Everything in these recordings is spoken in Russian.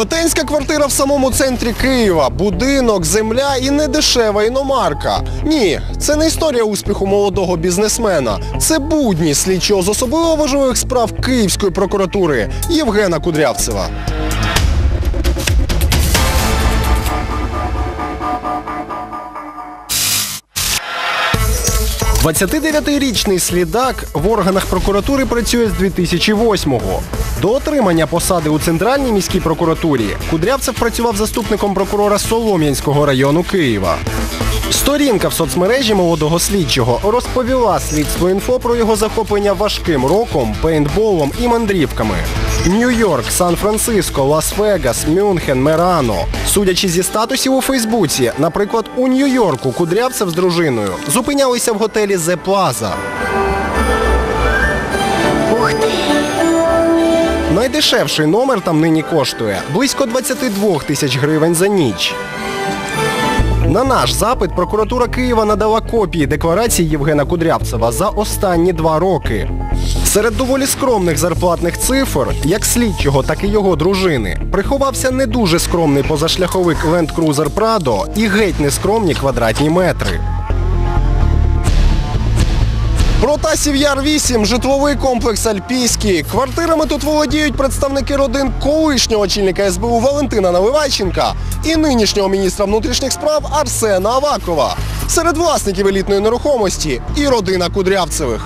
Велетенська квартира в самому центрі Києва, будинок, земля і недешева іномарка. Ні, це не історія успіху молодого бізнесмена. Це будні слідчого з особливо важливих справ Київської прокуратури Євгена Кудрявцева. 29-річний слідак в органах прокуратури працює з 2008-го. До отримання посади у Центральній міській прокуратурі Кудрявцев працював заступником прокурора Солом'янського району Києва. Сторінка в соцмережі молодого слідчого розповіла Слідство.Інфо про його захоплення важким роком, пейнтболом і мандрівками. Нью-Йорк, Сан-Франциско, Лас-Вегас, Мюнхен, Мерано. Судячи зі статусів у Фейсбуці, наприклад, у Нью-Йорку Кудрявцев з дружиною зупинялися в готелі «Зе Плаза». Найдешевший номер там нині коштує близько 22 тисяч гривень за ніч. На наш запит прокуратура Києва надала копії декларації Євгена Кудрявцева за останні 2 роки. Серед доволі скромних зарплатних цифр, як слідчого, так і його дружини, приховався не дуже скромний позашляховик Land Cruiser Prado і геть нескромні квадратні метри. Протасів Яр-8, житловий комплекс Альпійський. Квартирами тут володіють представники родин колишнього очільника СБУ Валентина Наливайченка і нинішнього міністра внутрішніх справ Арсена Авакова. Серед власників елітної нерухомості і родина Кудрявцевих.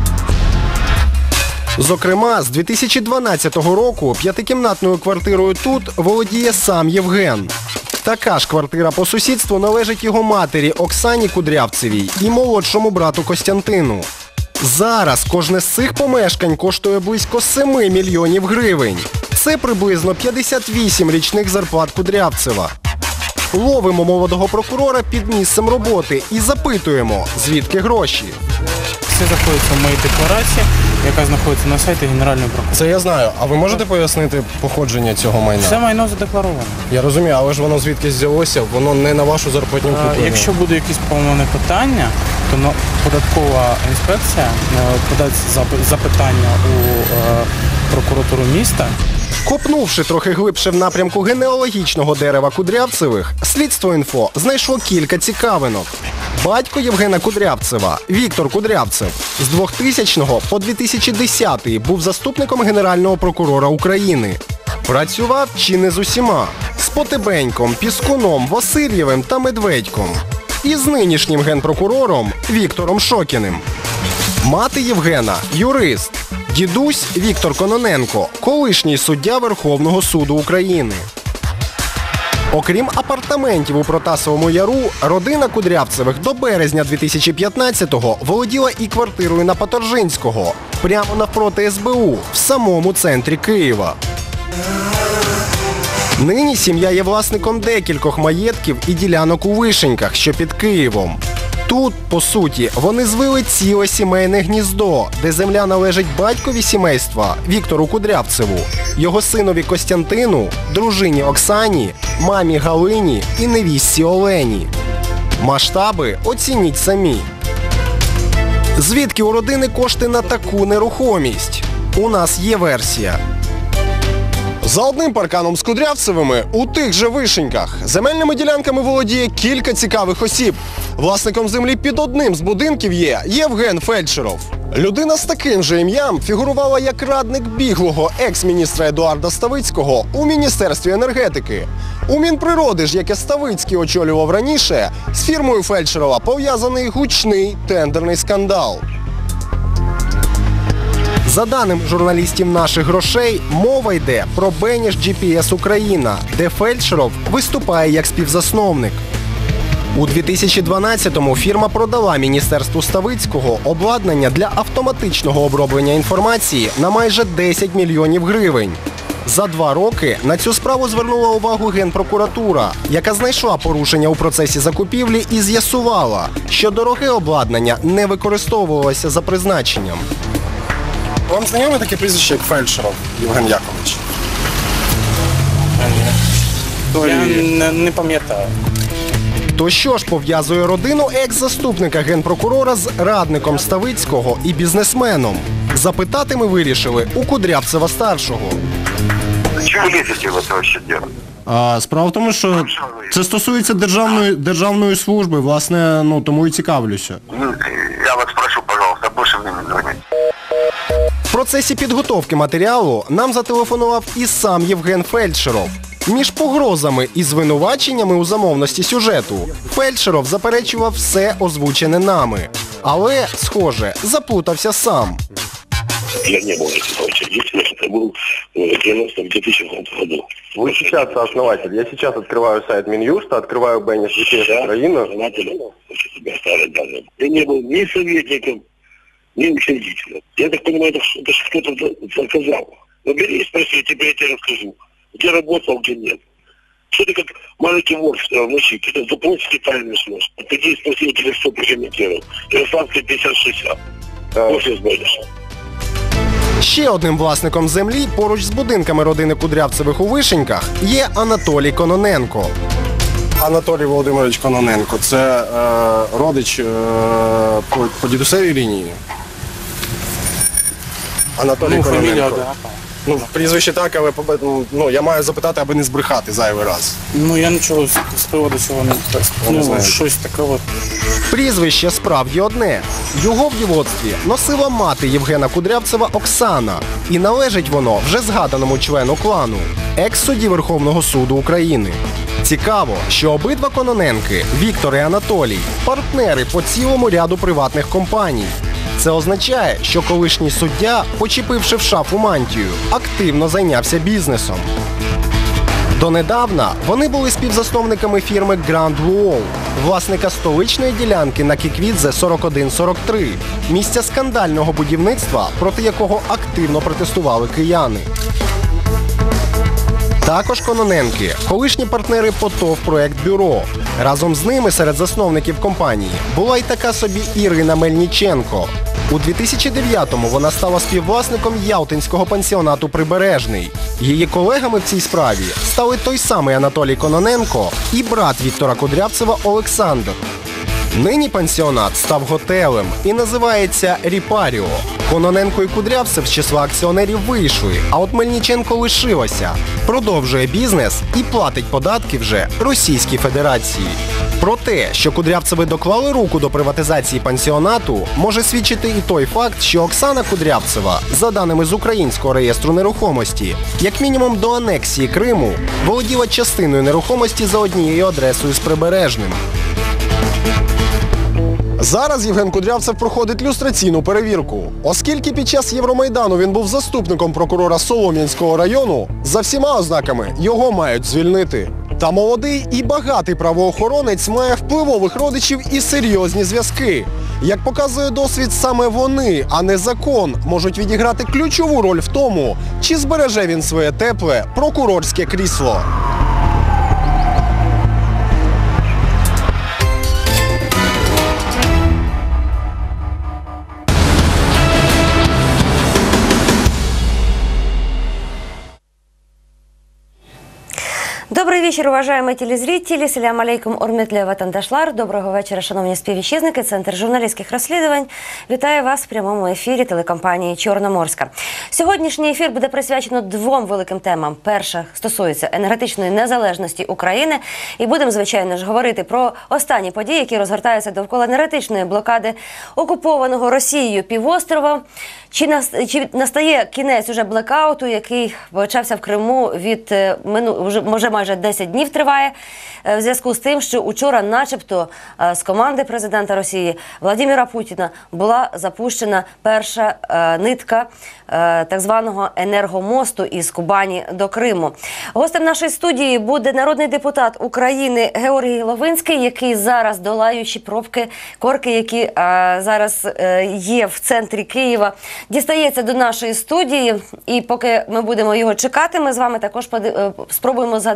Зокрема, з 2012 року 5-кімнатною квартирою тут володіє сам Євген. Така ж квартира по сусідству належить його матері Оксані Кудрявцевій і молодшому брату Костянтину. Зараз кожне з цих помешкань коштує близько 7 мільйонів гривень. Це приблизно 58 річних зарплат Кудрявцева. Ловимо молодого прокурора під місцем роботи і запитуємо, звідки гроші. Все знаходиться в моїй декларації, яка знаходиться на сайті Генеральної прокуратури. Це я знаю. А ви можете пояснити походження цього майна? Все майно задекларовано. Я розумію, але ж воно звідки взялося, воно не на вашу зарплатню купує. Якщо буде якісь повне питання, то податкова інспекція подасть запитання у прокуратуру міста. Копнувши трохи глибше в напрямку генеалогічного дерева Кудрявцевих, Слідство.Інфо знайшло кілька цікавинок. Батько Євгена Кудрявцева, Віктор Кудрявцев, з 2000 по 2010 був заступником Генерального прокурора України. Працював чи не з усіма – з Потебеньком, Піскуном, Васильєвим та Медведьком. І з нинішнім генпрокурором Віктором Шокіним. Мати Євгена – юрист. Дідусь Віктор Кононенко – колишній суддя Верховного суду України. Окрім апартаментів у Протасовому Яру, родина Кудрявцевих до березня 2015-го володіла і квартирою на Паторжинського, прямо навпроти СБУ, в самому центрі Києва. Нині сім'я є власником декількох маєтків і ділянок у Вишеньках, що під Києвом. Тут, по суті, вони звили ціле сімейне гніздо, де земля належить батькові сімейства Віктору Кудрявцеву, його синові Костянтину, дружині Оксані, мамі Галині і невістці Олені. Масштаби оцініть самі. Звідки у родини кошти на таку нерухомість? У нас є версія. За одним парканом з Кудрявцевими у тих же Вишеньках земельними ділянками володіє кілька цікавих осіб. Власником землі під одним з будинків є Євген Фельдшеров. Людина з таким же ім'ям фігурувала як радник біглого екс-міністра Едуарда Ставицького у Міністерстві енергетики. У Мінприроди ж, яке Ставицький очолював раніше, з фірмою Фельдшерова пов'язаний гучний тендерний скандал. За даними журналістів «Наших грошей», мова йде про Беніш GPS Україна, де Фельдшеров виступає як співзасновник. У 2012-му фірма продала Міністерству Ставицького обладнання для автоматичного оброблення інформації на майже 10 мільйонів гривень. За 2 роки на цю справу звернула увагу Генпрокуратура, яка знайшла порушення у процесі закупівлі і з'ясувала, що дороге обладнання не використовувалося за призначенням. Вам знайоме таке прізвище, як Фельдшеров Євген Яковлевич? Я не пам'ятаю. То що ж пов'язує родину екс-заступника генпрокурора з радником Ставицького і бізнесменом? Запитати ми вирішили у Кудрявцева-старшого. Чего лезете в это вообще дело? Справа в тому, що це стосується державної служби, власне, ну, тому і цікавлюся. Ну, я вас прошу, пожалуйста, больше мне не звонить. В процесі підготовки матеріалу нам зателефонував і сам Євген Фельдшеров. Між погрозами і звинуваченнями у замовності сюжету Фельдшеров заперечував все озвучене нами. Але, схоже, заплутався сам. Я не был этим учредителем, это был в 2000 году. Вы сейчас основатель. Я сейчас открываю сайт Минюста, открываю Беннис Украину. Хочу тебя оставить данным. Я не был ни советником, ни учредителем. Я так понимаю, это кто-то заказал. Ну бери и спроси, я тебе расскажу. Где работал, где нет. Что ты как маленький вор в ночи, какие-то заполнительные тайны шлешь. Приди и спроси, я тебе все прокомментировал. Ярославская 50-60. После сборишь. Ще одним власником землі поруч з будинками родини Кудрявцевих у Вишеньках є Анатолій Кононенко. Анатолій Володимирович Кононенко. Це родич по дідусевій лінії. Анатолій Кононенко. Ну, прізвище так, але ну, я маю запитати, аби не збрехати зайвий раз. Ну, я нічого з приводу цього не знаю. Щось таке от. Прізвище справді одне. Його в дівоцтві носила мати Євгена Кудрявцева Оксана. І належить воно вже згаданому члену клану – екс-судді Верховного суду України. Цікаво, що обидва Кононенки, Віктор і Анатолій, партнери по цілому ряду приватних компаній. Це означає, що колишній суддя, почепивши в шафу мантію, активно зайнявся бізнесом. Донедавна вони були співзасновниками фірми Grand Wall, власника столичної ділянки на Кіквідзе 4143, місця скандального будівництва, проти якого активно протестували кияни. Також Кононенки – колишні партнери по ТОВ «Проект Бюро». Разом з ними серед засновників компанії була й така собі Ірина Мельниченко. У 2009-му вона стала співвласником ялтинського пансіонату «Прибережний». Її колегами в цій справі стали той самий Анатолій Кононенко і брат Віктора Кудрявцева Олександр. Нині пансіонат став готелем і називається «Ріпаріо». Кононенко і Кудрявцев з числа акціонерів вийшли, а от Мельниченко лишилася. Продовжує бізнес і платить податки вже Російській Федерації. Про те, що Кудрявцеви доклали руку до приватизації пансіонату, може свідчити і той факт, що Оксана Кудрявцева, за даними з Українського реєстру нерухомості, як мінімум до анексії Криму, володіла частиною нерухомості за однією адресою з Прибережним. Зараз Євген Кудрявцев проходить люстраційну перевірку. Оскільки під час Євромайдану він був заступником прокурора Солом'янського району, за всіма ознаками його мають звільнити. Та молодий і багатий правоохоронець має впливових родичів і серйозні зв'язки. Як показує досвід, саме вони, а не закон, можуть відіграти ключову роль в тому, чи збереже він своє тепле прокурорське крісло. Добрий вечір, уважаємо телезрителі. Селям алейкум, урметлі ватандашлар. Доброго вечора, шановні співвітчизники. Центр журналістських розслідувань вітає вас в прямому ефірі телекомпанії «Чорноморська». Сьогоднішній ефір буде присвячено двом великим темам. Перша стосується енергетичної незалежності України. І будемо, звичайно ж, говорити про останні події, які розгортаються довкола енергетичної блокади окупованого Росією півострова. Чи настає кінець уже блекауту, який почався в Криму вже майже 10 днів триває, в зв'язку з тим, що учора начебто з команди президента Росії Владимира Путіна була запущена перша нитка так званого енергомосту із Кубані до Криму. Гостем нашої студії буде народний депутат України Георгій Ловинський, який зараз, долаючи пробки, корки, які зараз є в центрі Києва, дістається до нашої студії. І поки ми будемо його чекати, ми з вами також спробуємо згадати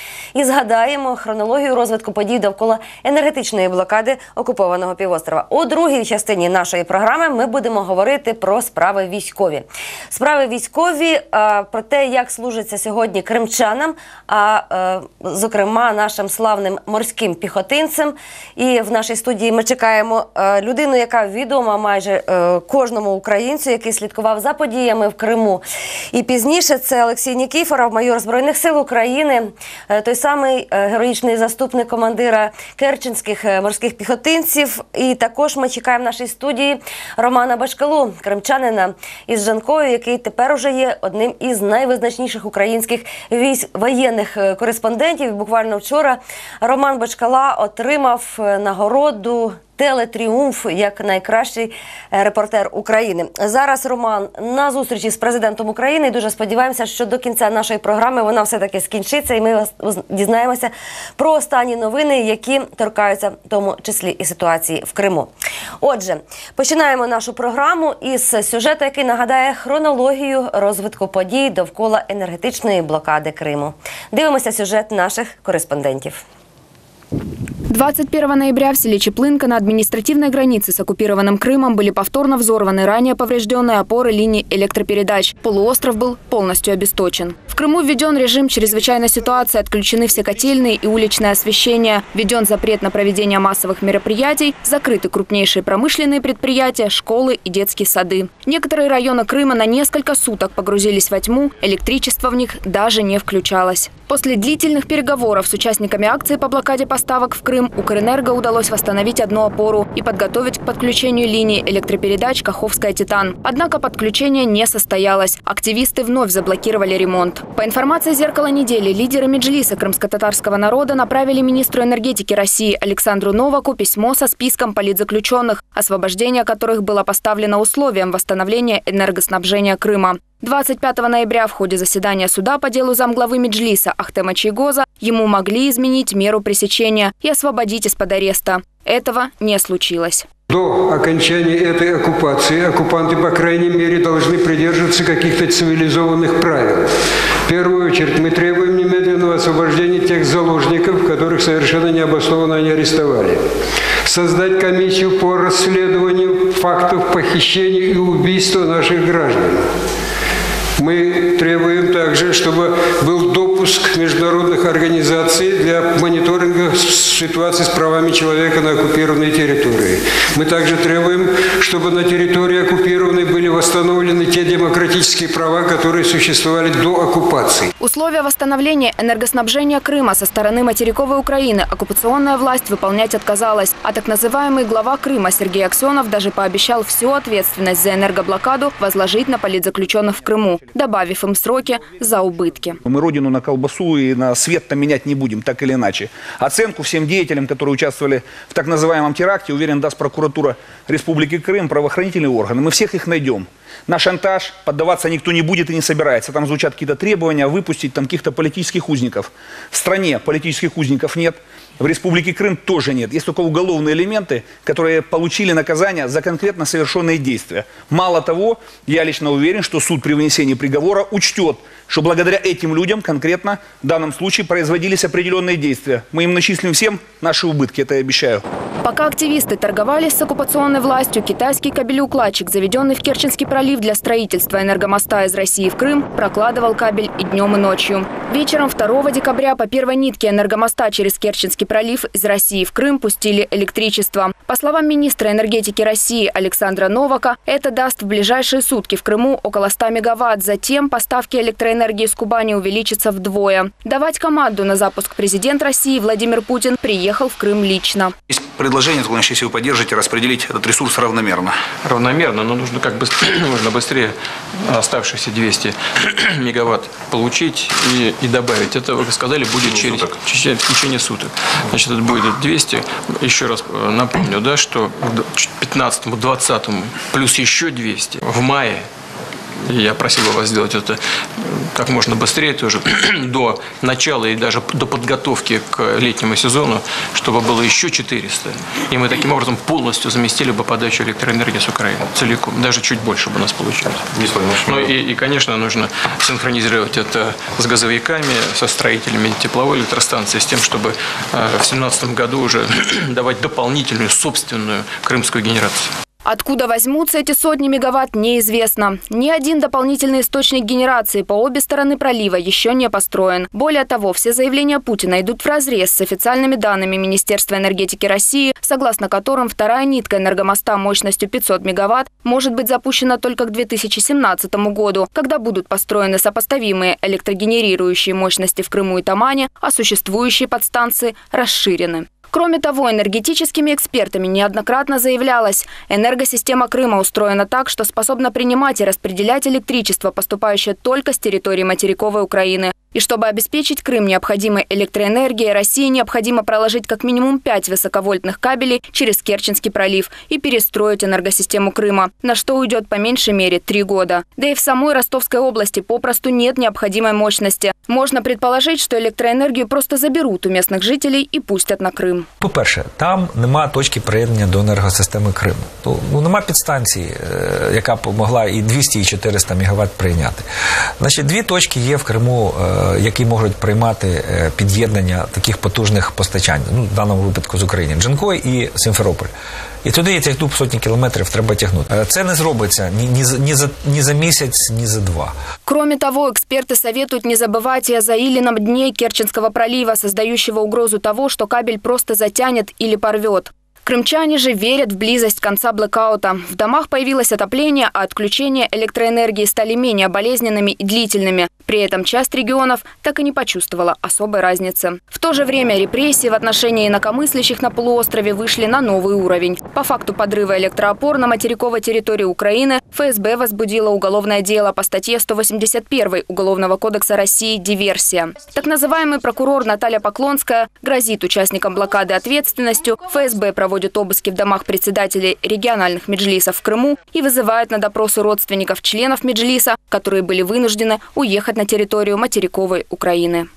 і згадаємо хронологію розвитку подій довкола енергетичної блокади окупованого півострова. У другій частині нашої програми ми будемо говорити про справи військові. Справи військові, про те, як служиться сьогодні кримчанам, зокрема нашим славним морським піхотинцям. І в нашій студії ми чекаємо людину, яка відома майже кожному українцю, який слідкував за подіями в Криму. І пізніше це Олексій Нікіфоров, майор Збройних сил України, той самий героїчний заступник командира керченських морських піхотинців. І також ми чекаємо в нашій студії Романа Башкалу, кримчанина із Жанкою, який тепер уже є одним із найвизначніших українських воєнних кореспондентів. Буквально вчора Роман Башкала отримав нагороду «Телетріумф» як найкращий репортер України. Зараз Роман на зустрічі з президентом України і дуже сподіваємося, що до кінця нашої програми вона все-таки скінчиться і ми дізнаємося про останні новини, які торкаються в тому числі і ситуації в Криму. Отже, починаємо нашу програму із сюжету, який нагадає хронологію розвитку подій довкола енергетичної блокади Криму. Дивимося сюжет наших кореспондентів. 21 ноября в селе Чеплынка на административной границе с оккупированным Крымом были повторно взорваны ранее поврежденные опоры линий электропередач. Полуостров был полностью обесточен. В Крыму введен режим чрезвычайной ситуации, отключены все котельные и уличное освещение. Введен запрет на проведение массовых мероприятий, закрыты крупнейшие промышленные предприятия, школы и детские сады. Некоторые районы Крыма на несколько суток погрузились во тьму, электричество в них даже не включалось. После длительных переговоров с участниками акции по блокаде поставок в Крым Укрэнерго удалось восстановить одну опору и подготовить к подключению линии электропередач Каховская-Титан. Однако подключение не состоялось. Активисты вновь заблокировали ремонт. По информации «Зеркала недели», лидеры Меджлиса крымско-татарского народа направили министру энергетики России Александру Новаку письмо со списком политзаключенных, освобождение которых было поставлено условием восстановления энергоснабжения Крыма. 25 ноября в ходе заседания суда по делу замглавы Меджлиса Ахтема Чийгоза ему могли изменить меру пресечения и освободить из-под ареста. Этого не случилось. До окончания этой оккупации оккупанты, по крайней мере, должны придерживаться каких-то цивилизованных правил. В первую очередь мы требуем немедленного освобождения тех заложников, которых совершенно необоснованно они арестовали. Создать комиссию по расследованию фактов похищения и убийства наших граждан. Мы требуем также, чтобы был допуск международных организаций для мониторинга ситуации с правами человека на оккупированной территории. Мы также требуем, чтобы на территории оккупированной были восстановлены те демократические права, которые существовали до оккупации. Условия восстановления энергоснабжения Крыма со стороны материковой Украины оккупационная власть выполнять отказалась. А так называемый глава Крыма Сергей Аксенов даже пообещал всю ответственность за энергоблокаду возложить на политзаключенных в Крыму, добавив им сроки за убытки. Мы родину на колбасу и на свет-то менять не будем, так или иначе. Оценку всем деятелям, которые участвовали в так называемом теракте, уверен, даст прокуратура Республики Крым, правоохранительные органы. Мы всех их найдем. На шантаж поддаваться никто не будет и не собирается. Там звучат какие-то требования выпустить там каких-то политических узников. В стране политических узников нет. В Республике Крым тоже нет. Есть только уголовные элементы, которые получили наказание за конкретно совершенные действия. Мало того, я лично уверен, что суд при вынесении приговора учтет, что благодаря этим людям конкретно в данном случае производились определенные действия. Мы им начислим всем наши убытки, это я обещаю. Пока активисты торговались с оккупационной властью, китайский кабелеукладчик, заведенный в Керченский пролив для строительства энергомоста из России в Крым, прокладывал кабель и днем, и ночью. Вечером 2 декабря по первой нитке энергомоста через Керченский пролив из России в Крым пустили электричество. По словам министра энергетики России Александра Новака, это даст в ближайшие сутки в Крыму около 100 мегаватт. Затем поставки электроэнергии из Кубани увеличатся вдвое. Давать команду на запуск президент России Владимир Путин приехал в Крым лично. Есть предложение, если вы поддержите, распределить этот ресурс равномерно. Равномерно, но нужно как бы можно быстрее оставшиеся 200 мегаватт получить и добавить. Это, вы сказали, будет в течение суток. Значит, это будет 200. Еще раз напомню, да, что к 15-20 плюс еще 200 в мае и я просил бы вас сделать это как можно быстрее тоже, до начала и даже до подготовки к летнему сезону, чтобы было еще 400. И мы таким образом полностью заместили бы подачу электроэнергии с Украины целиком. Даже чуть больше бы у нас получилось. Ну и, конечно, нужно синхронизировать это с газовиками, со строителями тепловой электростанции, с тем, чтобы в 2017 году уже давать дополнительную собственную крымскую генерацию. Откуда возьмутся эти сотни мегаватт, неизвестно. Ни один дополнительный источник генерации по обе стороны пролива еще не построен. Более того, все заявления Путина идут вразрез с официальными данными Министерства энергетики России, согласно которым вторая нитка энергомоста мощностью 500 мегаватт может быть запущена только к 2017 году, когда будут построены сопоставимые электрогенерирующие мощности в Крыму и Тамане, а существующие подстанции расширены. Кроме того, энергетическими экспертами неоднократно заявлялось, энергосистема Крыма устроена так, что способна принимать и распределять электричество, поступающее только с территории материковой Украины. И чтобы обеспечить Крым необходимой электроэнергией, России необходимо проложить как минимум 5 высоковольтных кабелей через Керченский пролив и перестроить энергосистему Крыма, на что уйдет по меньшей мере 3 года. Да и в самой Ростовской области попросту нет необходимой мощности. Можно предположить, что электроэнергию просто заберут у местных жителей и пустят на Крым. По-перше, там нема точки приєднання до енергосистеми Криму. Нема підстанції, яка б могла і 200, і 400 мегаватт прийняти. Значить, 2 точки є в Криму, які можуть приймати під'єднання таких потужних постачань, в даному випадку з України, Джанкой і Сімферополь. І туди я тягну сотні кілометрів, треба тягнути. Це не зробиться ні за місяць, ні за 2. Кроме того, эксперты советуют не забывать и о заиленном дне Керченского пролива, создающего угрозу того, что кабель просто затянет или порвет. Крымчане же верят в близость конца блэкаута. В домах появилось отопление, а отключения электроэнергии стали менее болезненными и длительными. При этом часть регионов так и не почувствовала особой разницы. В то же время репрессии в отношении инакомыслящих на полуострове вышли на новый уровень. По факту подрыва электроопор на материковой территории Украины ФСБ возбудило уголовное дело по статье 181 Уголовного кодекса России «Диверсия». Так называемый прокурор Наталья Поклонская грозит участникам блокады ответственностью. ФСБ проводит обыски в домах председателей региональных меджлисов в Крыму и вызывает на допросы родственников членов меджлиса, которые были вынуждены уехать на территорию материковой Украины.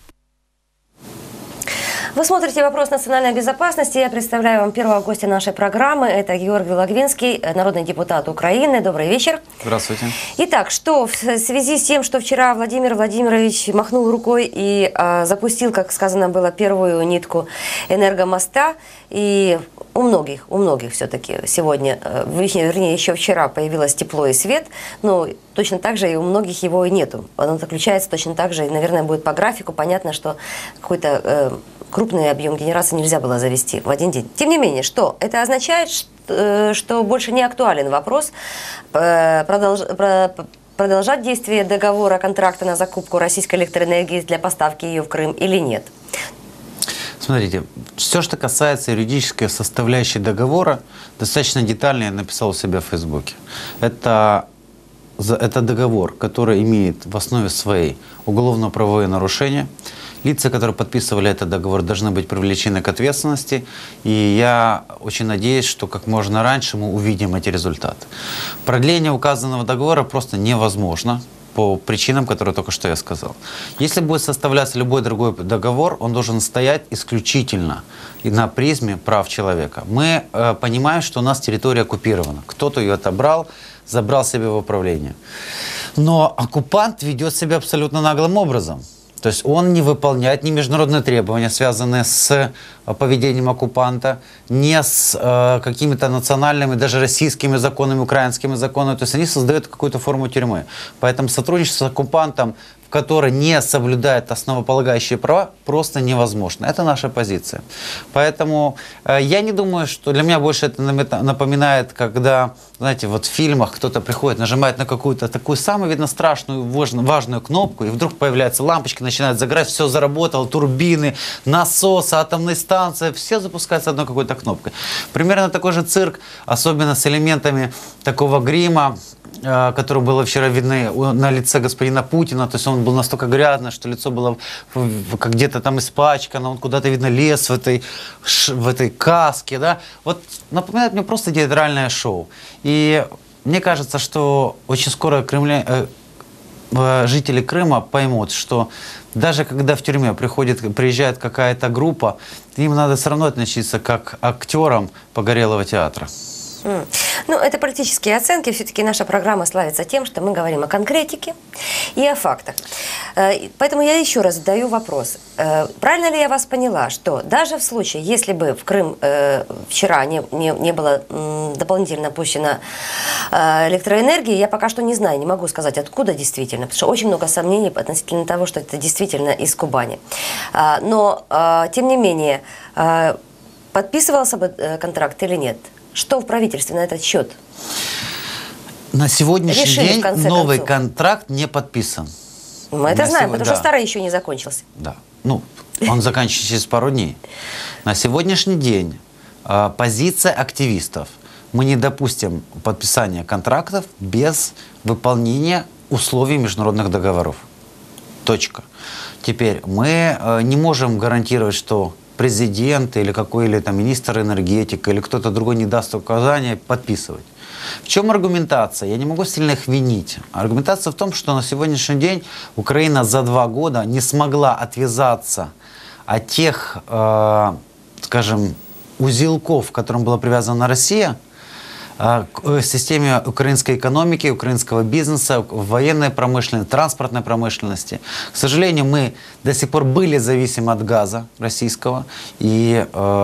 Вы смотрите «Вопрос национальной безопасности». Я представляю вам первого гостя нашей программы. Это Георгий Логвинский, народный депутат Украины. Добрый вечер. Здравствуйте. Итак, что в связи с тем, что вчера Владимир Владимирович махнул рукой и запустил, как сказано было, первую нитку энергомоста, и у многих все-таки сегодня, вернее, еще вчера появилось тепло и свет, но точно так же и у многих его и нету. Он отключается точно так же, и, наверное, будет по графику. Понятно, что какой-то крупный объем генерации нельзя было завести в один день. Тем не менее, что это означает, что больше не актуален вопрос продолжать действие договора, контракта на закупку российской электроэнергии для поставки ее в Крым или нет? Смотрите, все, что касается юридической составляющей договора, достаточно детально я написал у себя в Фейсбуке. Это договор, который имеет в основе своей уголовно-правовые нарушения. Лица, которые подписывали этот договор, должны быть привлечены к ответственности. И я очень надеюсь, что как можно раньше мы увидим эти результаты. Продление указанного договора просто невозможно по причинам, которые только что я сказал. Если будет составляться любой другой договор, он должен стоять исключительно на призме прав человека. Мы понимаем, что у нас территория оккупирована. Кто-то ее отобрал, забрал себе в управление. Но оккупант ведет себя абсолютно наглым образом. То есть он не выполняет ни международные требования, связанные с поведением оккупанта, ни с какими-то национальными, даже российскими законами, украинскими законами. То есть они создают какую-то форму тюрьмы. Поэтому сотрудничество с оккупантом, который не соблюдает основополагающие права, просто невозможно. Это наша позиция. Поэтому я не думаю, что для меня больше это напоминает, когда, знаете, вот в фильмах кто-то приходит, нажимает на какую-то такую самую, видно, страшную, важную кнопку, и вдруг появляются лампочки, начинают загорать, все заработало, турбины, насосы, атомные станции, все запускаются одной какой-то кнопкой. Примерно такой же цирк, особенно с элементами такого грима, который было вчера видно на лице господина Путина. То есть он был настолько грязный, что лицо было как где-то там испачкано, он куда-то, видно, лез в этой каске. Да? Вот напоминает мне просто театральное шоу. И Мне кажется, что очень скоро жители Крыма поймут, что даже когда в тюрьме приезжает какая-то группа, им надо все равно относиться как к актерам Погорелого театра. Ну, это политические оценки. Все-таки наша программа славится тем, что мы говорим о конкретике и о фактах. Поэтому я еще раз задаю вопрос. Правильно ли я вас поняла, что даже в случае, если бы в Крым вчера не было дополнительно пущено электроэнергии, я пока что не знаю, не могу сказать, откуда действительно, потому что очень много сомнений относительно того, что это действительно из Кубани. Но, тем не менее, подписывался бы контракт или нет? Что в правительстве на этот счет? На сегодняшний день новый контракт не подписан. Мы это знаем, потому что старый еще не закончился. Да. Ну, он заканчивается через пару дней. На сегодняшний день позиция активистов. Мы не допустим подписания контрактов без выполнения условий международных договоров. Точка. Теперь мы не можем гарантировать, что президент или какой-либо министр энергетики или кто-то другой не даст указания подписывать. В чем аргументация? Я не могу сильно их винить. Аргументация в том, что на сегодняшний день Украина за 2 года не смогла отвязаться от тех, скажем, узелков, к которым была привязана Россия, к системе украинской экономики, украинского бизнеса, военной промышленности, транспортной промышленности. К сожалению, мы до сих пор были зависимы от газа российского, и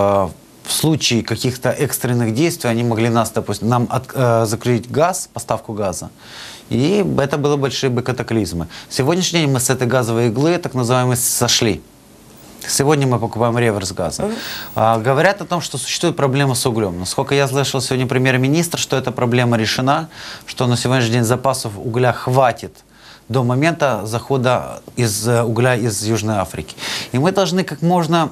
в случае каких-то экстренных действий они могли нас, допустим, закрыть газ, поставку газа, и это было большие бы катаклизмы. Сегодняшний день мы с этой газовой иглы, так называемой, сошли. Сегодня мы покупаем реверс газа. Говорят о том, что существует проблема с углем. Насколько я слышал сегодня премьер-министр, что эта проблема решена, что на сегодняшний день запасов угля хватит до момента захода угля из Южной Африки. И мы должны как можно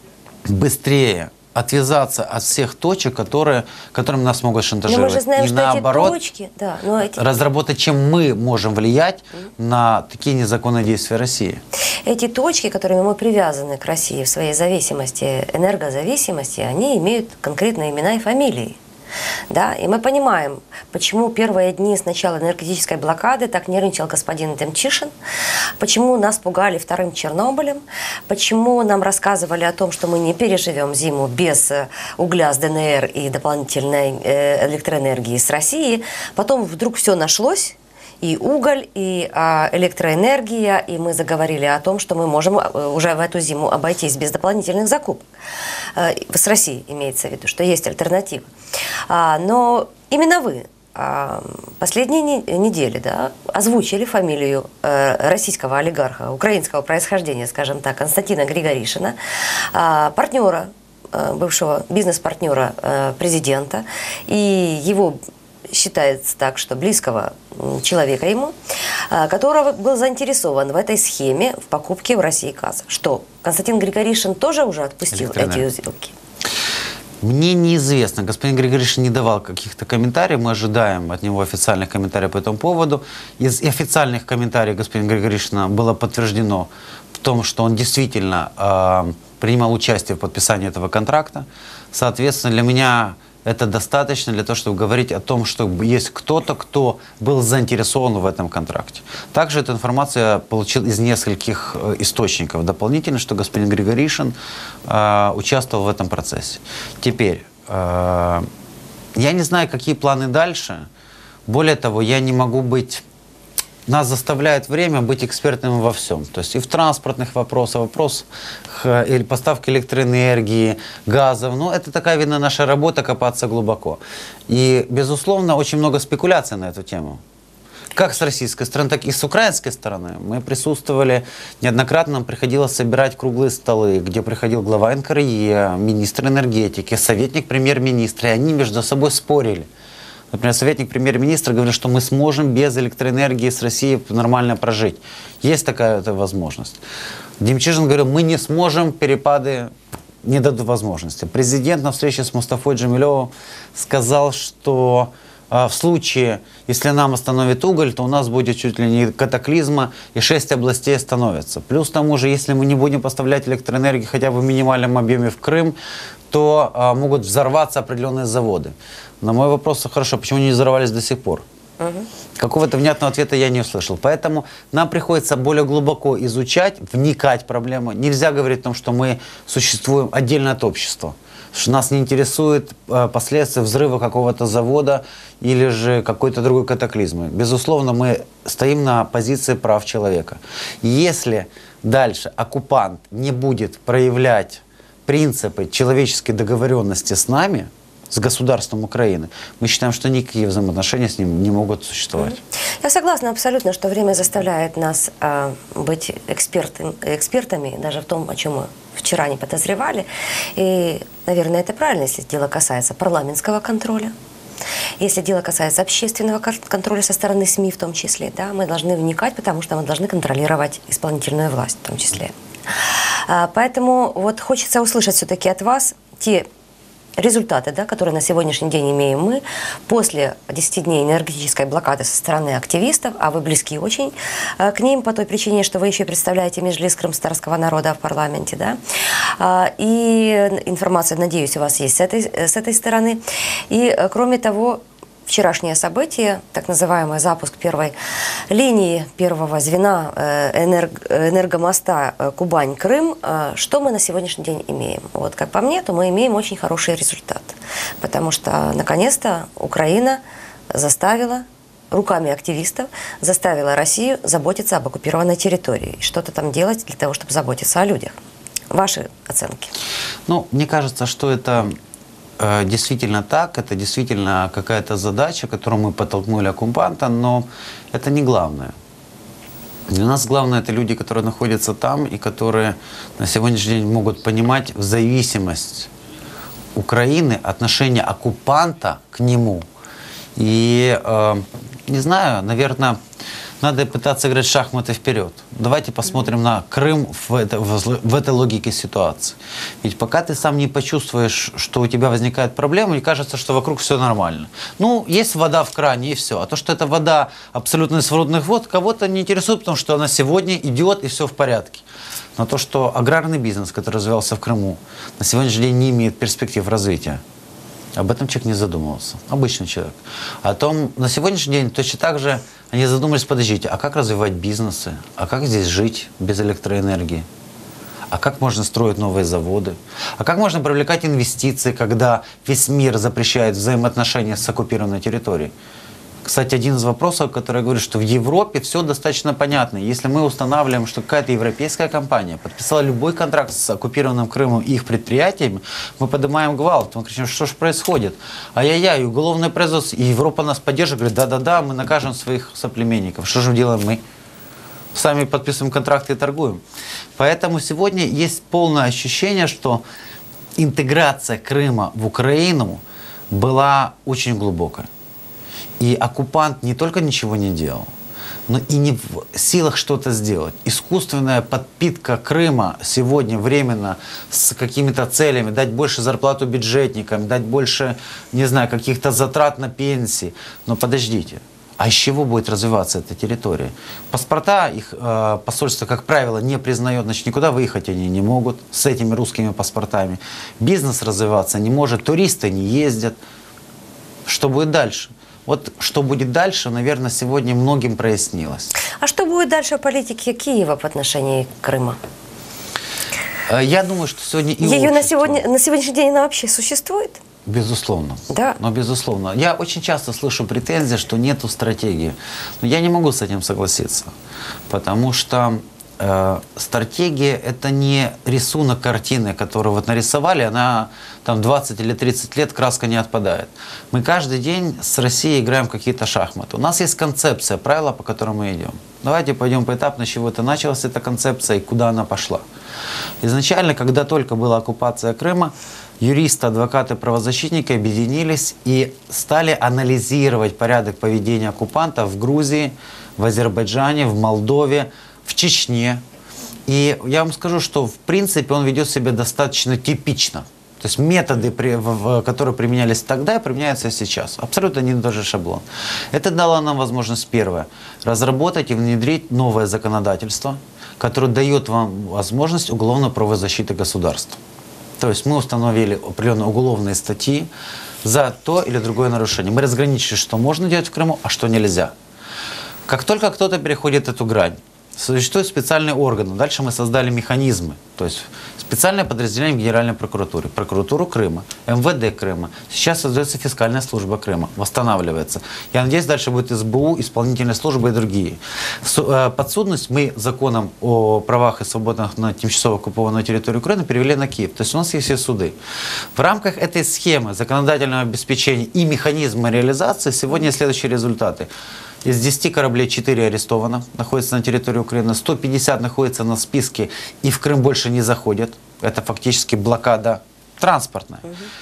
быстрее отвязаться от всех точек, которыми нас могут шантажировать. Но мы же знаем, и что наоборот, эти точки, да, разработать, чем мы можем влиять на такие незаконные действия России. Эти точки, которыми мы привязаны к России в своей зависимости, энергозависимости, они имеют конкретные имена и фамилии. Да? И мы понимаем, почему первые дни с начала энергетической блокады так нервничал господин Демчишин, почему нас пугали вторым Чернобылем, почему нам рассказывали о том, что мы не переживем зиму без угля с ДНР и дополнительной электроэнергии с России. Потом вдруг все нашлось. И уголь, и электроэнергия, и мы заговорили о том, что мы можем уже в эту зиму обойтись без дополнительных закупок. С Россией имеется в виду, что есть альтернатива. Но именно вы последние недели, да, озвучили фамилию российского олигарха, украинского происхождения, скажем так, Константина Григоришина, партнера, бывшего бизнес-партнера президента, и его считается так, что близкого человека ему, который был заинтересован в этой схеме в покупке в России газа. Что, Константин Григоришин тоже уже отпустил эти сделки? Мне неизвестно. Господин Григоришин не давал каких-то комментариев. Мы ожидаем от него официальных комментариев по этому поводу. Из официальных комментариев господина Григоришина было подтверждено в том, что он действительно принимал участие в подписании этого контракта. Соответственно, для меня это достаточно для того, чтобы говорить о том, что есть кто-то, кто был заинтересован в этом контракте. Также эту информацию я получил из нескольких источников дополнительно, что господин Григоришин участвовал в этом процессе. Теперь, я не знаю, какие планы дальше. Более того, я не могу быть... Нас заставляет время быть экспертами во всем. То есть и в транспортных вопросах, или поставки электроэнергии, газов. Ну, это такая, видно, наша работа, копаться глубоко. И, безусловно, очень много спекуляций на эту тему. Как с российской стороны, так и с украинской стороны. Мы присутствовали, неоднократно нам приходилось собирать круглые столы, где приходил глава НКРЕ, министр энергетики, советник премьер-министра, и они между собой спорили. Например, советник премьер-министра говорит, что мы сможем без электроэнергии с Россией нормально прожить. Есть такая возможность. Демчишин говорил, мы не сможем, перепады не дадут возможности. Президент на встрече с Мустафой Джемилевым сказал, что в случае, если нам остановит уголь, то у нас будет чуть ли не катаклизма, и 6 областей остановятся. Плюс к тому же, если мы не будем поставлять электроэнергию хотя бы в минимальном объеме в Крым, то могут взорваться определенные заводы. На мой вопрос, хорошо, почему не взорвались до сих пор? Какого-то внятного ответа я не услышал. Поэтому нам приходится более глубоко изучать, вникать в проблему. Нельзя говорить о том, что мы существуем отдельно от общества. Что нас не интересует последствия взрыва какого-то завода или же какой-то другой катаклизмы. Безусловно, мы стоим на позиции прав человека. Если дальше оккупант не будет проявлять принципы человеческой договоренности с нами, с государством Украины, мы считаем, что никакие взаимоотношения с ним не могут существовать. Я согласна абсолютно, что время заставляет нас быть экспертами, даже в том, о чем мы вчера не подозревали. И, наверное, это правильно, если дело касается парламентского контроля. Если дело касается общественного контроля со стороны СМИ в том числе, да, мы должны вникать, потому что мы должны контролировать исполнительную власть в том числе. Поэтому вот хочется услышать все-таки от вас те результаты, да, которые на сегодняшний день имеем мы после 10 дней энергетической блокады со стороны активистов, а вы близки очень к ним по той причине, что вы еще представляете Меджлис крымстарского народа в парламенте, да, и информация, надеюсь, у вас есть с этой стороны. И кроме того, вчерашнее событие, так называемый запуск первой линии, первого звена энергомоста Кубань-Крым, что мы на сегодняшний день имеем? Вот как по мне, то мы имеем очень хороший результат, потому что наконец-то Украина заставила, руками активистов, заставила Россию заботиться об оккупированной территории, что-то там делать для того, чтобы заботиться о людях. Ваши оценки? Ну, мне кажется, что это действительно так, это действительно какая-то задача, которую мы подтолкнули оккупанта, но это не главное. Для нас главное — это люди, которые находятся там и которые на сегодняшний день могут понимать зависимость Украины, отношение оккупанта к нему. И, не знаю, наверное, надо пытаться играть в шахматы вперед. Давайте посмотрим на Крым в этой логике ситуации. Ведь пока ты сам не почувствуешь, что у тебя возникает проблема, и кажется, что вокруг все нормально. Ну, есть вода в кране и все. А то, что это вода абсолютно из водных вод, кого-то не интересует, потому что она сегодня идет и все в порядке. Но то, что аграрный бизнес, который развивался в Крыму, на сегодняшний день не имеет перспектив развития, об этом человек не задумывался. Обычный человек. О том, на сегодняшний день точно так же они задумались, подождите, а как развивать бизнесы? А как здесь жить без электроэнергии? А как можно строить новые заводы? А как можно привлекать инвестиции, когда весь мир запрещает взаимоотношения с оккупированной территорией? Кстати, один из вопросов, который говорит, что в Европе все достаточно понятно. Если мы устанавливаем, что какая-то европейская компания подписала любой контракт с оккупированным Крымом и их предприятиями, мы поднимаем гвалт, мы кричим, что же происходит? Ай-яй-яй, уголовное производство, и Европа нас поддерживает, говорит, да-да-да, мы накажем своих соплеменников. Что же делаем мы? Сами подписываем контракты и торгуем. Поэтому сегодня есть полное ощущение, что интеграция Крыма в Украину была очень глубокая. И оккупант не только ничего не делал, но и не в силах что-то сделать. Искусственная подпитка Крыма сегодня временно с какими-то целями, дать больше зарплату бюджетникам, дать больше, не знаю, каких-то затрат на пенсии. Но подождите, а из чего будет развиваться эта территория? Паспорта их посольство, как правило, не признает, значит, никуда выехать они не могут с этими русскими паспортами. Бизнес развиваться не может, туристы не ездят. Что будет дальше? Вот что будет дальше, наверное, сегодня многим прояснилось. А что будет дальше в политике Киева в отношении Крыма? Я думаю, что сегодня и ее на сегодняшний день она вообще существует? Безусловно. Да. Но безусловно. Я очень часто слышу претензии, что нету стратегии. Но я не могу с этим согласиться. Потому что стратегия – это не рисунок картины, которую вот нарисовали, она там 20 или 30 лет, краска не отпадает. Мы каждый день с Россией играем в какие-то шахматы. У нас есть концепция, правила, по которым мы идем. Давайте пойдем поэтапно, с чего это началась эта концепция и куда она пошла. Изначально, когда только была оккупация Крыма, юристы, адвокаты, правозащитники объединились и стали анализировать порядок поведения оккупантов в Грузии, в Азербайджане, в Молдове, в Чечне. И я вам скажу, что в принципе он ведет себя достаточно типично. То есть методы, которые применялись тогда, применяются и сейчас. Абсолютно не тот же шаблон. Это дало нам возможность, первое, разработать и внедрить новое законодательство, которое дает вам возможность уголовно-правовой защиты государства. То есть мы установили определенные уголовные статьи за то или другое нарушение. Мы разграничили, что можно делать в Крыму, а что нельзя. Как только кто-то переходит эту грань, существуют специальные органы. Дальше мы создали механизмы. То есть специальное подразделение в Генеральной прокуратуре, прокуратуру Крыма, МВД Крыма. Сейчас создается фискальная служба Крыма, восстанавливается. Я надеюсь, дальше будет СБУ, исполнительная служба и другие. Подсудность мы законом о правах и свободах на тимчасово оккупированной территории Украины перевели на Киев. То есть у нас есть все суды. В рамках этой схемы законодательного обеспечения и механизма реализации сегодня следующие результаты. Из 10 кораблей 4 арестовано, находятся на территории Украины, 150 находятся на списке и в Крым больше не заходят. Это фактически блокада транспортная.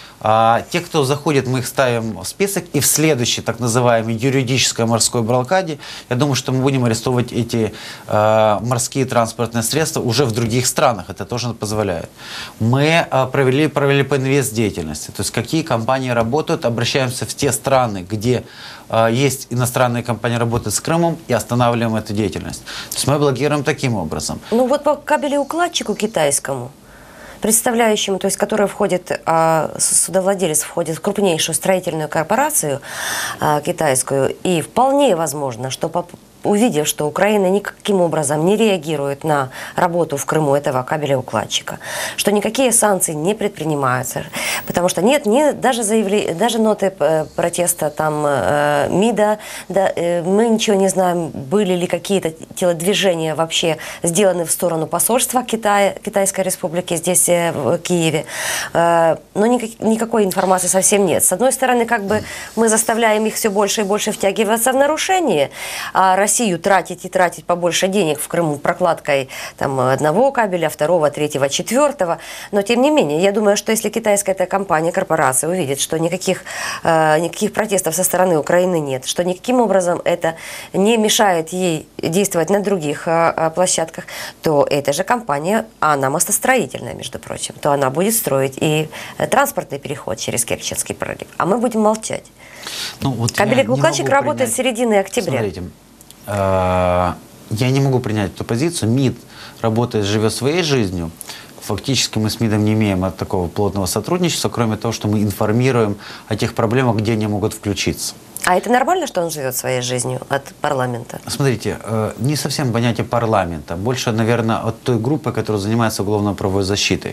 А те, кто заходит, мы их ставим в список, и в следующей, так называемой юридической морской блокаде, я думаю, что мы будем арестовывать эти морские транспортные средства уже в других странах. Это тоже позволяет. Мы провели по инвест деятельности. То есть какие компании работают, обращаемся в те страны, где есть иностранные компании, работают с Крымом, и останавливаем эту деятельность. То есть мы блокируем таким образом. Ну вот по кабелеукладчику китайскому, представляющему, то есть который входит, судовладелец входит в крупнейшую строительную корпорацию китайскую, и вполне возможно, что увидев, что Украина никаким образом не реагирует на работу в Крыму этого кабелеукладчика, что никакие санкции не предпринимаются, потому что нет даже даже ноты протеста там МИДа, да, мы ничего не знаем, были ли какие-то телодвижения вообще сделаны в сторону посольства Китайской Республики здесь в Киеве, но никакой информации совсем нет. С одной стороны, как бы мы заставляем их все больше и больше втягиваться в нарушение, а Россию тратить и тратить побольше денег в Крыму прокладкой там, одного кабеля, второго, третьего, четвертого. Но тем не менее, я думаю, что если китайская эта компания, корпорация увидит, что никаких протестов со стороны Украины нет, что никаким образом это не мешает ей действовать на других площадках, то эта же компания, она мостостроительная, между прочим, то она будет строить и транспортный переход через Керченский пролив. А мы будем молчать. Ну, вот кабелеукладчик работает с середины октября. Смотрите, я не могу принять эту позицию. МИД работает, живет своей жизнью. Фактически мы с МИДом не имеем такого плотного сотрудничества, кроме того, что мы информируем о тех проблемах, где они могут включиться. А это нормально, что он живет своей жизнью от парламента? Смотрите, не совсем понятие парламента. Больше, наверное, от той группы, которая занимается уголовно-правовой защитой.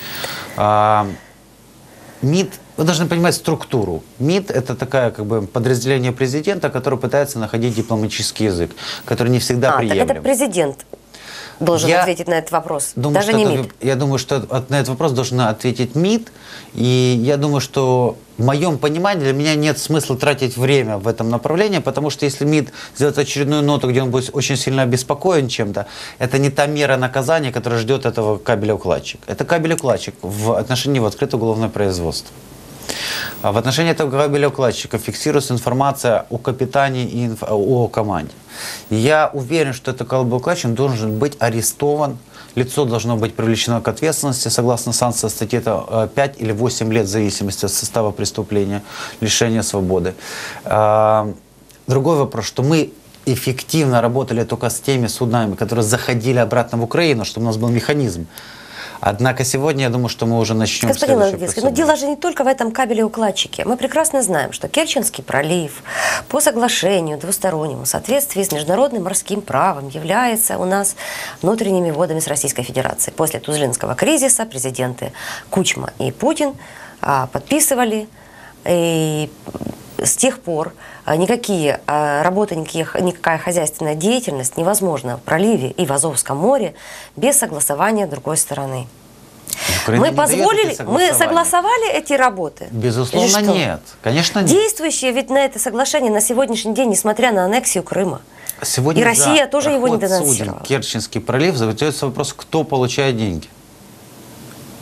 МИД, вы должны понимать структуру. МИД – это такое как бы подразделение президента, которое пытается находить дипломатический язык, который не всегда приемлем. Так это президент должен ответить на этот вопрос, даже не МИД. Я думаю, что на этот вопрос должен ответить МИД. И я думаю, что в моем понимании для меня нет смысла тратить время в этом направлении, потому что если МИД сделает очередную ноту, где он будет очень сильно обеспокоен чем-то, это не та мера наказания, которая ждет этого кабелеукладчика. Это кабелеукладчик в отношении его открытого уголовное производство. В отношении этого кабелеукладчика фиксируется информация о капитане и о команде. И я уверен, что этот кабелеукладчик должен быть арестован, лицо должно быть привлечено к ответственности согласно санкции статьи 5 или 8 лет в зависимости от состава преступления, лишения свободы. Другой вопрос, что мы эффективно работали только с теми судами, которые заходили обратно в Украину, чтобы у нас был механизм. Однако сегодня, я думаю, что мы уже начнем... Господин Логвинский, но дело же не только в этом кабелеукладчике. Мы прекрасно знаем, что Керченский пролив по соглашению двустороннему в соответствии с международным морским правом является у нас внутренними водами с Российской Федерацией. После Тузлинского кризиса президенты Кучма и Путин подписывали, и с тех пор никакие работы, никакая хозяйственная деятельность невозможна в проливе и в Азовском море без согласования другой стороны. Мы согласовали эти работы? Безусловно, нет. Конечно, нет. Действующие ведь на это соглашение на сегодняшний день, несмотря на аннексию Крыма. Сегодня и Россия тоже его не денонсировала. Керченский пролив задается вопрос, кто получает деньги.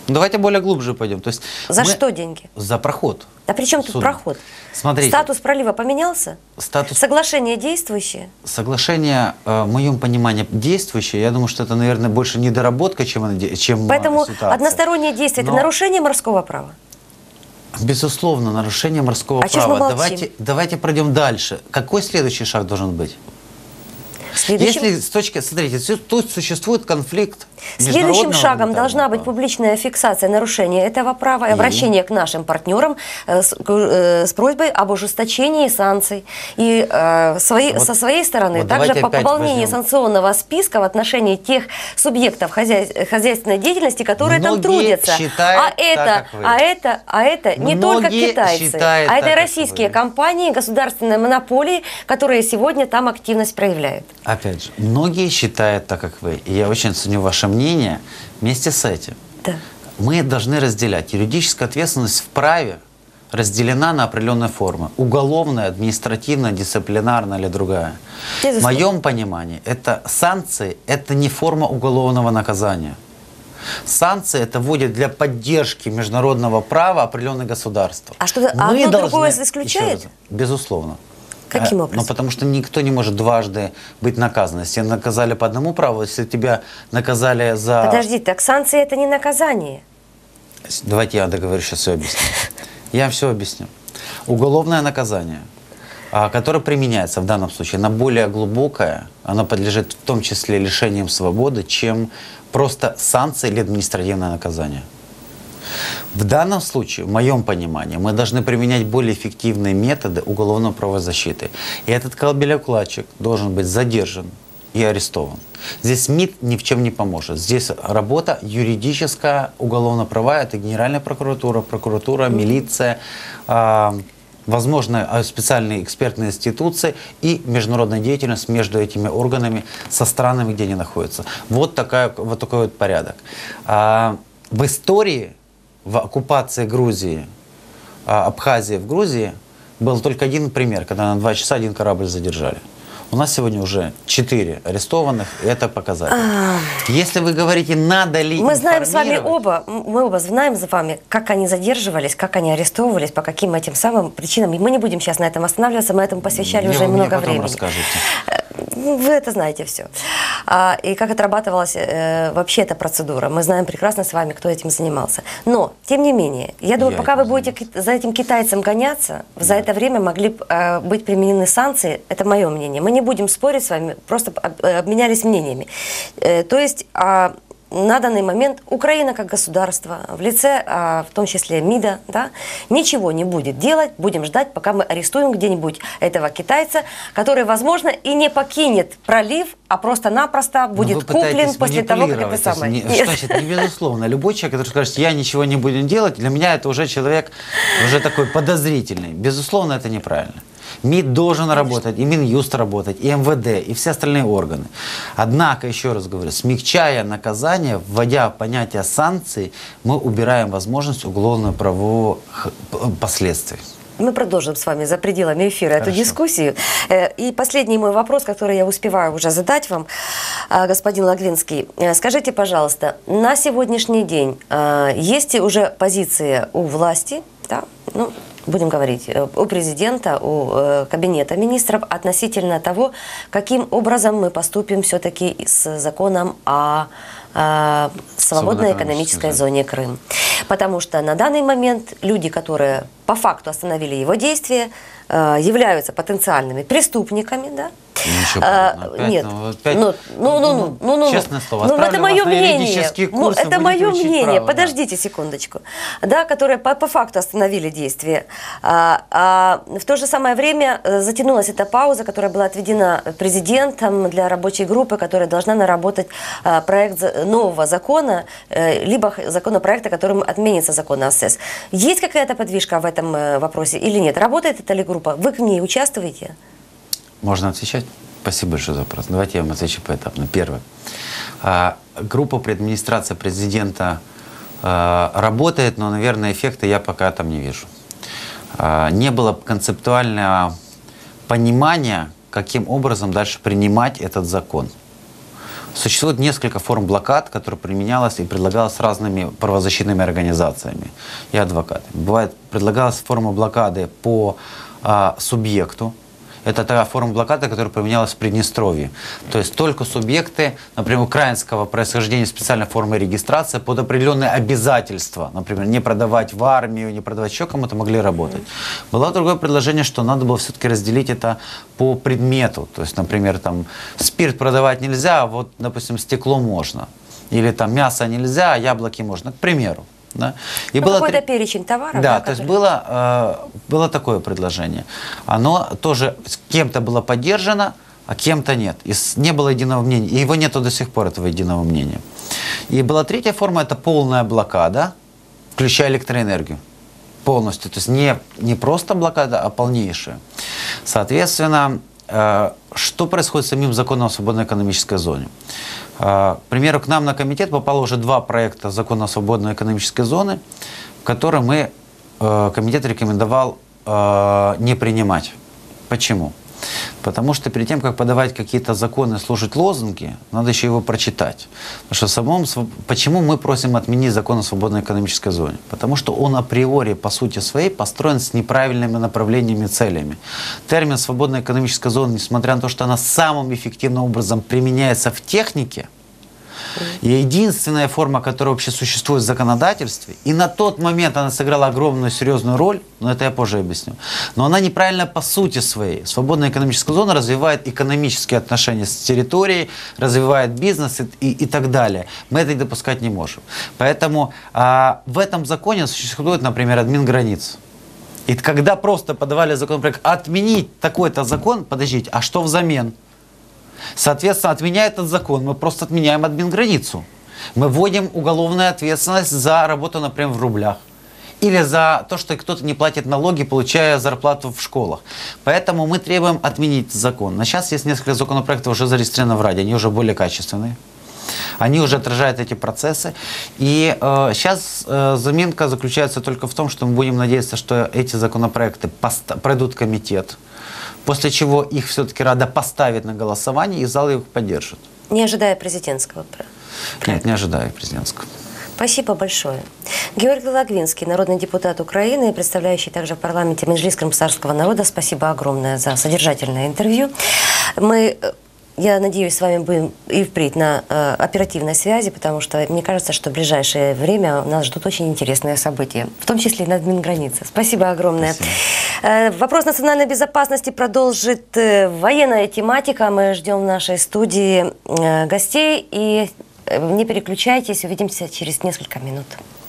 Давайте более глубже пойдем. То есть За что деньги? За проход. А при чем тут судна. проход? Смотрите. Статус пролива поменялся? Соглашение действующее? Соглашение, в моем понимании, действующее. Я думаю, что это, наверное, больше недоработка, чем Поэтому ситуация. одностороннее действие – это нарушение морского права? Безусловно, нарушение морского права. Давайте пройдем дальше. Какой следующий шаг должен быть? Если с точки, смотрите, тут существует конфликт. Следующим шагом должна быть публичная фиксация нарушения этого права и обращение к нашим партнерам с просьбой об ужесточении санкций. И со своей стороны также по пополнению санкционного списка в отношении тех субъектов хозяйственной деятельности, которые там трудятся. А это не только китайцы, а это российские компании, государственные монополии, которые сегодня там активность проявляют. Опять же, многие считают так, как вы. И я очень ценю ваше мнение. Вместе с этим мы должны разделять. Юридическая ответственность в праве разделена на определенные формы. Уголовная, административная, дисциплинарная или другая. В моем понимании, это санкции – это не форма уголовного наказания. Санкции это вводят для поддержки международного права определенных государств. А что одно другое исключает? Безусловно. Каким образом? Ну, потому что никто не может дважды быть наказан. Если наказали по одному праву, если тебя наказали за... Подожди, так санкции это не наказание. Давайте я договорю, сейчас все объясню. Я вам все объясню. Уголовное наказание, которое применяется в данном случае, оно более глубокое, оно подлежит в том числе лишением свободы, чем просто санкции или административное наказание. В данном случае, в моем понимании, мы должны применять более эффективные методы уголовной правозащиты. И этот колобель-укладчик должен быть задержан и арестован. Здесь МИД ни в чем не поможет. Здесь работа юридическая, уголовно-правовая, это Генеральная прокуратура, милиция, возможно, специальные экспертные институции и международная деятельность между этими органами со странами, где они находятся. Вот такой вот порядок. В истории, в оккупации Грузии, Абхазии в Грузии, был только один пример, когда на 2 часа один корабль задержали. У нас сегодня уже 4 арестованных, и это показатель. Если вы говорите, надо ли мы знаем с вами мы оба знаем с вами, как они задерживались, как они арестовывались, по каким этим самым причинам. И мы не будем сейчас на этом останавливаться, мы этому посвящали уже много времени. Расскажите. Вы это знаете все. И как отрабатывалась вообще эта процедура. Мы знаем прекрасно с вами, кто этим занимался. Но, тем не менее, я думаю, пока вы будете за этим китайцем гоняться, за это время могли быть применены санкции. Это мое мнение. Мы не будем спорить с вами, просто обменялись мнениями. То есть... на данный момент Украина как государство, в лице, в том числе МИДа, ничего не будет делать, будем ждать, пока мы арестуем где-нибудь этого китайца, который, возможно, и не покинет пролив, а просто-напросто будет куплен после того, как это самое. Значит, безусловно, любой человек, который скажет, я ничего не буду делать, для меня это уже человек уже такой подозрительный. Безусловно, это неправильно. МИД должен работать, и Минюст работать, и МВД, и все остальные органы. Однако, еще раз говорю, смягчая наказание, вводя понятие санкций, мы убираем возможность уголовно-правового последствий. Мы продолжим с вами за пределами эфира эту дискуссию. И последний мой вопрос, который я успеваю уже задать вам, господин Логвинский. Скажите, пожалуйста, на сегодняшний день есть уже позиция у власти, будем говорить, у президента, у кабинета министров относительно того, каким образом мы поступим все-таки с законом о свободной экономической зоне Крым. Потому что на данный момент люди, которые по факту остановили его действия, являются потенциальными преступниками, нет, честное слово, это мое мнение. Это мое мнение. Подождите секундочку, которые по факту остановили действия. В то же самое время затянулась эта пауза, которая была отведена президентом для рабочей группы, которая должна наработать проект нового закона, либо законопроекта, которым отменится закон о СС. Есть какая-то подвижка в этом вопросе или нет? Работает эта ли группа? Вы в ней участвуете? Можно отвечать? Спасибо большое за вопрос. Давайте я вам отвечу поэтапно. Первое. Группа при администрации президента работает, но, наверное, эффекта я пока там не вижу. Не было концептуального понимания, каким образом дальше принимать этот закон. Существует несколько форм блокад, которые применялась и предлагалась разными правозащитными организациями и адвокатами. Бывает, предлагалась форма блокады по субъекту. Это та форма блокады, которая применялась в Приднестровье. То есть только субъекты, например, украинского происхождения, специальной формы регистрации под определенные обязательства, например, не продавать в армию, не продавать еще кому-то, могли работать. Было другое предложение, что надо было все-таки разделить это по предмету. То есть, например, там спирт продавать нельзя, а вот, допустим, стекло можно. Или там мясо нельзя, а яблоки можно, к примеру. Да? И было какой-то перечень товаров. Да, то есть было такое предложение. Оно тоже кем-то было поддержано, а кем-то нет. И не было единого мнения. И его нету до сих пор, этого единого мнения. И была третья форма, это полная блокада, включая электроэнергию. Полностью. То есть не просто блокада, а полнейшая. Соответственно, что происходит с самим законом о свободной экономической зоне? К примеру, к нам на комитет попало уже 2 проекта закона о свободной экономической зоне, которые комитет рекомендовал не принимать. Почему? Потому что перед тем, как подавать какие-то законы, слушать лозунги, надо еще его прочитать. Потому что почему мы просим отменить закон о свободной экономической зоне? Потому что он априори, по сути своей, построен с неправильными направлениями и целями. Термин «свободная экономическая зона», несмотря на то, что она самым эффективным образом применяется в технике, и единственная форма, которая вообще существует в законодательстве, и на тот момент она сыграла огромную серьезную роль, но это я позже объясню, но она неправильно по сути своей. Свободная экономическая зона развивает экономические отношения с территорией, развивает бизнес и так далее. Мы это допускать не можем. Поэтому в этом законе существует, например, админ границ. И когда просто подавали законопроект отменить такой-то закон, подождите, а что взамен? Соответственно, отменяя этот закон, мы просто отменяем админграницу. Мы вводим уголовную ответственность за работу, например, в рублях. Или за то, что кто-то не платит налоги, получая зарплату в школах. Поэтому мы требуем отменить закон. Но сейчас есть несколько законопроектов уже зарегистрировано в Раде, они уже более качественные. Они уже отражают эти процессы. И сейчас заминка заключается только в том, что мы будем надеяться, что эти законопроекты пройдут комитет. После чего их все-таки Рада поставит на голосование, и зал их поддержит. Не ожидая президентского проекта? Нет, не ожидая президентского. Спасибо большое. Георгий Логвинский, народный депутат Украины, представляющий также в парламенте Меджлис крымтатарского народа. Спасибо огромное за содержательное интервью. Я надеюсь, с вами будем и впредь на оперативной связи, потому что мне кажется, что в ближайшее время нас ждут очень интересные события, в том числе и на админгранице. Спасибо огромное. Спасибо. Вопрос национальной безопасности продолжит военная тематика. Мы ждем в нашей студии гостей. И не переключайтесь, увидимся через несколько минут.